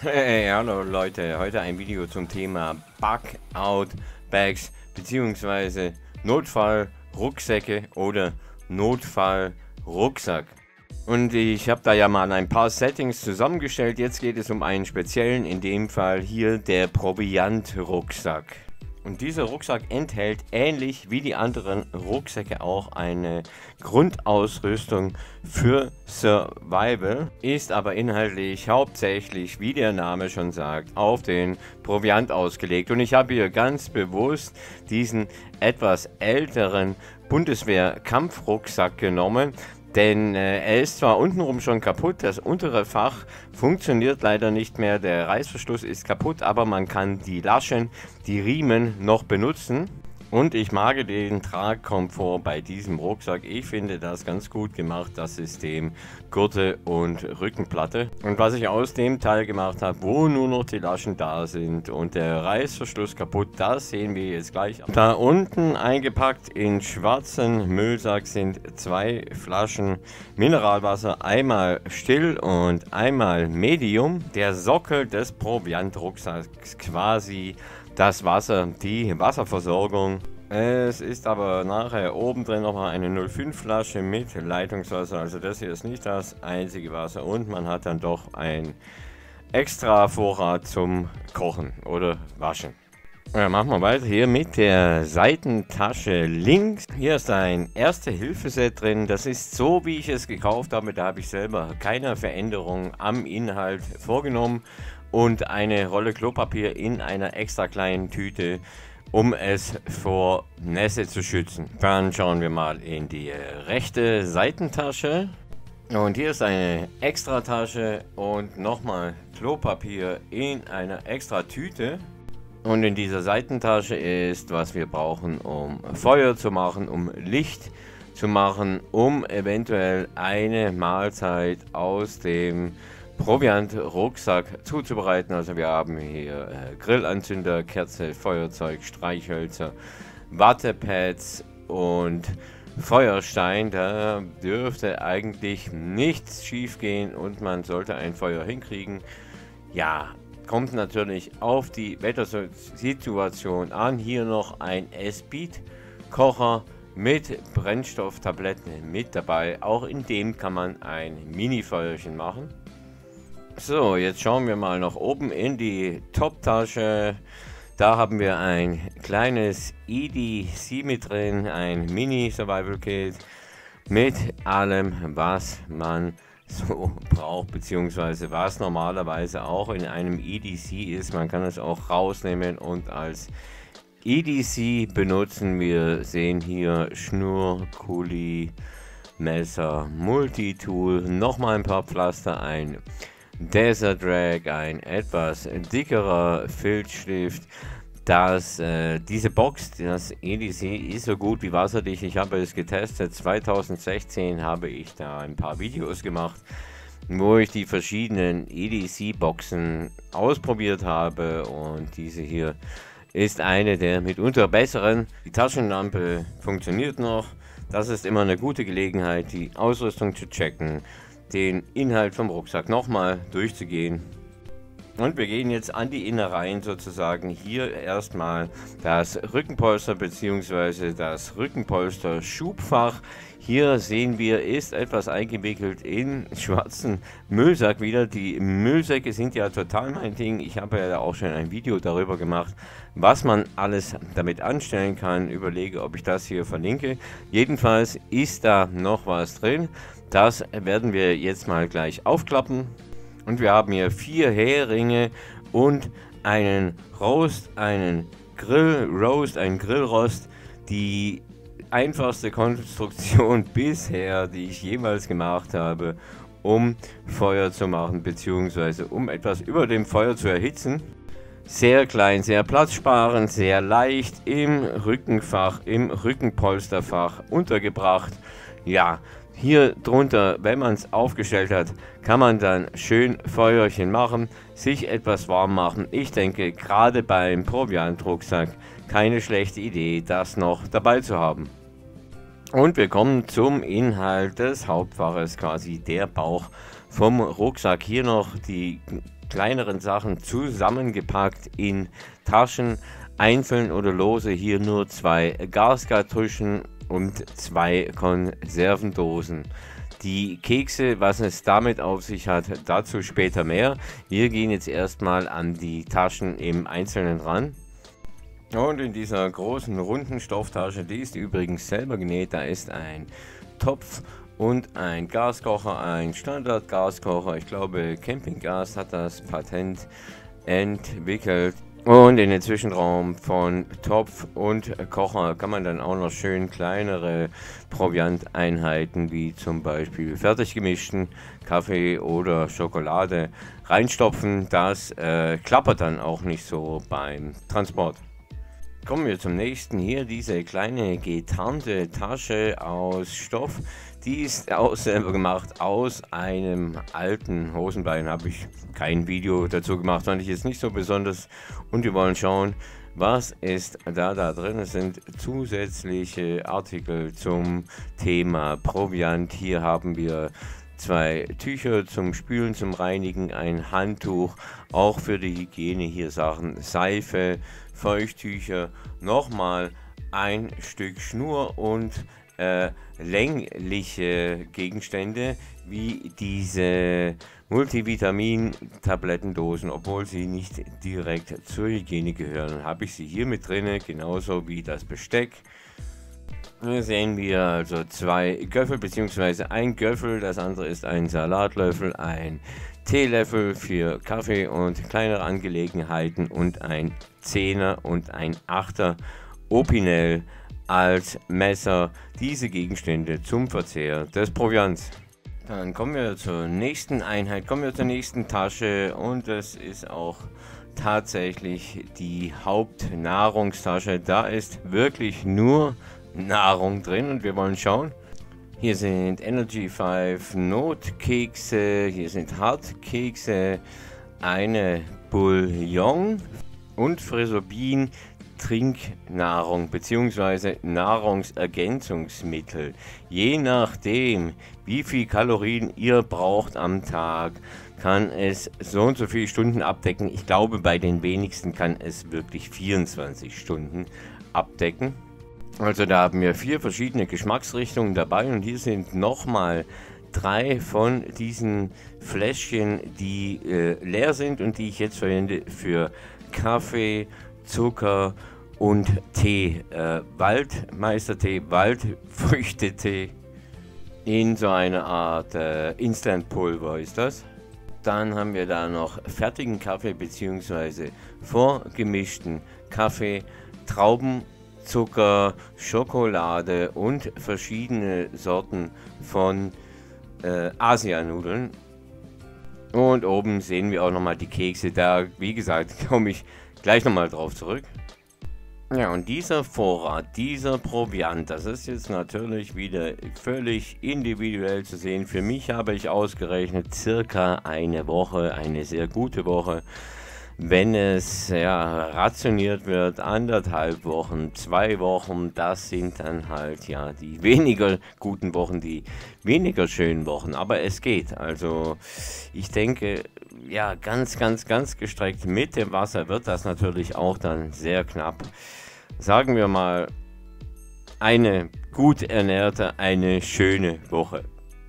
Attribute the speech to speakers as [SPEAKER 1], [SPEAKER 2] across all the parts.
[SPEAKER 1] Hey, hallo Leute, heute ein Video zum Thema Bug-Out-Bags bzw. Notfallrucksäcke oder Notfallrucksack. Und ich habe da ja mal ein paar Settings zusammengestellt. Jetzt geht es um einen speziellen, in dem Fall hier der Proviant-Rucksack. Und dieser Rucksack enthält ähnlich wie die anderen Rucksäcke auch eine Grundausrüstung für Survival, ist aber inhaltlich hauptsächlich, wie der Name schon sagt, auf den Proviant ausgelegt. Und ich habe hier ganz bewusst diesen etwas älteren Bundeswehr-Kampfrucksack genommen. Denn er ist zwar untenrum schon kaputt, das untere Fach funktioniert leider nicht mehr, der Reißverschluss ist kaputt, aber man kann die Laschen, die Riemen noch benutzen. Und ich mag den Tragkomfort bei diesem Rucksack. Ich finde das ganz gut gemacht, das System Gurte und Rückenplatte. Und was ich aus dem Teil gemacht habe, wo nur noch die Laschen da sind und der Reißverschluss kaputt, das sehen wir jetzt gleich. Da unten eingepackt in schwarzen Müllsack sind 2 Flaschen Mineralwasser, einmal still und einmal medium. Der Sockel des Proviant-Rucksacks quasi das Wasser, die Wasserversorgung. Es ist aber nachher oben drin nochmal eine 05 Flasche mit Leitungswasser, also das hier ist nicht das einzige Wasser und man hat dann doch ein extra Vorrat zum Kochen oder Waschen. Ja, machen wir weiter hier mit der Seitentasche links. Hier ist ein Erste-Hilfe-Set drin. Das ist so, wie ich es gekauft habe. Da habe ich selber keine Veränderung am Inhalt vorgenommen. Und eine Rolle Klopapier in einer extra kleinen Tüte, um es vor Nässe zu schützen. Dann schauen wir mal in die rechte Seitentasche. Und hier ist eine extra Tasche und nochmal Klopapier in einer extra Tüte. Und in dieser Seitentasche ist, was wir brauchen, um Feuer zu machen, um Licht zu machen, um eventuell eine Mahlzeit aus dem Proviant-Rucksack zuzubereiten. Also wir haben hier Grillanzünder, Kerze, Feuerzeug, Streichhölzer, Wattepads und Feuerstein. Da dürfte eigentlich nichts schief gehen und man sollte ein Feuer hinkriegen. Ja, kommt natürlich auf die Wettersituation an. Hier noch ein Speed-Kocher mit Brennstofftabletten mit dabei. Auch in dem kann man ein Mini-Feuerchen machen. So, jetzt schauen wir mal nach oben in die Top-Tasche. Da haben wir ein kleines EDC mit drin, ein Mini-Survival-Kit mit allem, was man so braucht, beziehungsweise was normalerweise auch in einem EDC ist. Man kann es auch rausnehmen und als EDC benutzen. Wir sehen hier Schnur, Kuli, Messer, Multitool, nochmal ein paar Pflaster, ein Desert Rag, ein etwas dickerer Filzstift. Diese Box, das EDC, ist so gut wie wasserdicht. Ich habe es getestet. 2016 habe ich da ein paar Videos gemacht, wo ich die verschiedenen EDC-Boxen ausprobiert habe. Und diese hier ist eine der mitunter besseren. Die Taschenlampe funktioniert noch. Das ist immer eine gute Gelegenheit, die Ausrüstung zu checken, den Inhalt vom Rucksack nochmal durchzugehen. Und wir gehen jetzt an die Innereien sozusagen. Hier erstmal das Rückenpolster bzw. das Rückenpolster-Schubfach. Hier sehen wir, ist etwas eingewickelt in schwarzen Müllsack wieder. Die Müllsäcke sind ja total mein Ding. Ich habe ja auch schon ein Video darüber gemacht, was man alles damit anstellen kann. Überlege, ob ich das hier verlinke. Jedenfalls ist da noch was drin. Das werden wir jetzt mal gleich aufklappen. Und wir haben hier 4 Heringe und einen Roast, einen Grillroast, einen Grillrost. Die einfachste Konstruktion bisher, die ich jemals gemacht habe, um Feuer zu machen, beziehungsweise um etwas über dem Feuer zu erhitzen. Sehr klein, sehr platzsparend, sehr leicht im Rückenfach, im Rückenpolsterfach untergebracht. Ja, hier drunter, wenn man es aufgestellt hat, kann man dann schön Feuerchen machen, sich etwas warm machen. Ich denke, gerade beim Proviant-Rucksack keine schlechte Idee, das noch dabei zu haben. Und wir kommen zum Inhalt des Hauptfaches, quasi der Bauch vom Rucksack. Hier noch die kleineren Sachen zusammengepackt in Taschen, einzeln oder lose. Hier nur 2 Gaskartuschen und 2 Konservendosen. Die Kekse, was es damit auf sich hat, dazu später mehr. Wir gehen jetzt erstmal an die Taschen im Einzelnen ran. Und in dieser großen runden Stofftasche, die ist übrigens selber genäht, da ist ein Topf und ein Gaskocher, ein Standard-Gaskocher. Ich glaube, Campinggas hat das Patent entwickelt. Und in den Zwischenraum von Topf und Kocher kann man dann auch noch schön kleinere Provianteinheiten wie zum Beispiel fertig gemischten Kaffee oder Schokolade reinstopfen. Das klappert dann auch nicht so beim Transport. Kommen wir zum nächsten. Hier diese kleine getarnte Tasche aus Stoff. Die ist auch selber gemacht aus einem alten Hosenbein. Habe ich kein Video dazu gemacht, fand ich jetzt nicht so besonders. Und wir wollen schauen, was ist da drin. Es sind zusätzliche Artikel zum Thema Proviant. Hier haben wir 2 Tücher zum Spülen, zum Reinigen, ein Handtuch, auch für die Hygiene hier Sachen, Seife, Feuchttücher, nochmal ein Stück Schnur und längliche Gegenstände wie diese Multivitamin-Tablettendosen, obwohl sie nicht direkt zur Hygiene gehören, habe ich sie hier mit drin, genauso wie das Besteck. Hier sehen wir also 2 Göffel bzw. ein Göffel, das andere ist ein Salatlöffel, ein Teelöffel für Kaffee und kleinere Angelegenheiten und ein 10er und ein 8er Opinel als Messer, diese Gegenstände zum Verzehr des Proviants. Dann kommen wir zur nächsten Einheit, kommen wir zur nächsten Tasche und das ist auch tatsächlich die Hauptnahrungstasche. Da ist wirklich nur Nahrung drin und wir wollen schauen. Hier sind Energy 5 Notkekse, hier sind Hartkekse, eine Bouillon und Frisobin Trinknahrung bzw. Nahrungsergänzungsmittel. Je nachdem, wie viel Kalorien ihr braucht am Tag, kann es so und so viele Stunden abdecken. Ich glaube, bei den wenigsten kann es wirklich 24 Stunden abdecken. Also da haben wir 4 verschiedene Geschmacksrichtungen dabei und hier sind nochmal 3 von diesen Fläschchen, die leer sind und die ich jetzt verwende für Kaffee, Zucker und Tee. Waldmeistertee, Waldfrüchtetee in so einer Art Instantpulver ist das. Dann haben wir da noch fertigen Kaffee bzw. vorgemischten Kaffee, Traubenzucker, Schokolade und verschiedene Sorten von Asianudeln. Und oben sehen wir auch nochmal die Kekse. Da, wie gesagt, komme ich gleich nochmal drauf zurück. Ja, und dieser Vorrat, dieser Proviant, das ist jetzt natürlich wieder völlig individuell zu sehen. Für mich habe ich ausgerechnet circa eine Woche, eine sehr gute Woche. Wenn es ja rationiert wird, 1,5 Wochen, 2 Wochen, das sind dann halt ja die weniger guten Wochen, die weniger schönen Wochen. Aber es geht. Also ich denke, ja, ganz gestreckt mit dem Wasser wird das natürlich auch dann sehr knapp. Sagen wir mal, eine gut ernährte, eine schöne Woche.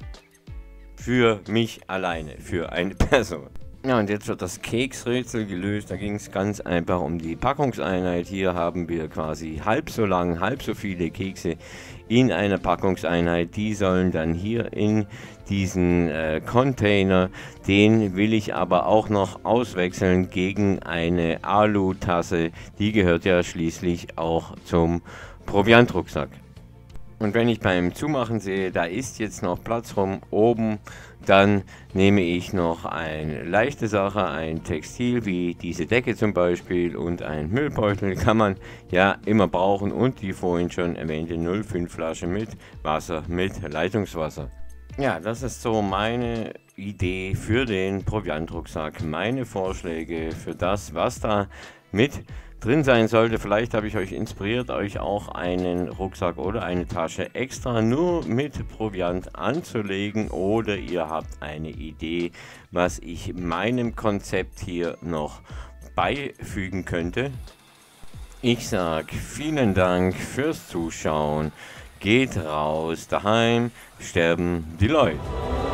[SPEAKER 1] Für mich alleine, für eine Person. Ja, und jetzt wird das Keksrätsel gelöst. Da ging es ganz einfach um die Packungseinheit. Hier haben wir quasi halb so lang, halb so viele Kekse in einer Packungseinheit. Die sollen dann hier in diesen Container. Den will ich aber auch noch auswechseln gegen eine Alutasse. Die gehört ja schließlich auch zum Proviantrucksack. Und wenn ich beim Zumachen sehe, da ist jetzt noch Platz rum oben, dann nehme ich noch eine leichte Sache, ein Textil wie diese Decke zum Beispiel und ein Müllbeutel kann man ja immer brauchen und die vorhin schon erwähnte 0,5 Flasche mit Wasser, mit Leitungswasser. Ja, das ist so meine Idee für den Proviantrucksack, meine Vorschläge für das, was da mit drin sein sollte. Vielleicht habe ich euch inspiriert, euch auch einen Rucksack oder eine Tasche extra nur mit Proviant anzulegen, oder ihr habt eine Idee, was ich meinem Konzept hier noch beifügen könnte. Ich sag vielen Dank fürs Zuschauen. Geht raus, daheim sterben die Leute.